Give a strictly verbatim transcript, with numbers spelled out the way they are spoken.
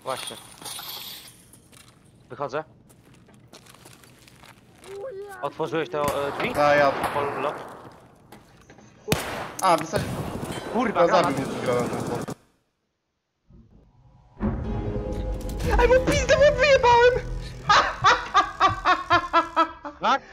Właśnie. Wychodzę. Otworzyłeś te e, drzwi? A ja... Apollo? A, wysać... Kurwa, Ja granat. zabił mnie grałem ten bot. Ej, bo pizdę mu wyjebałem! Tak?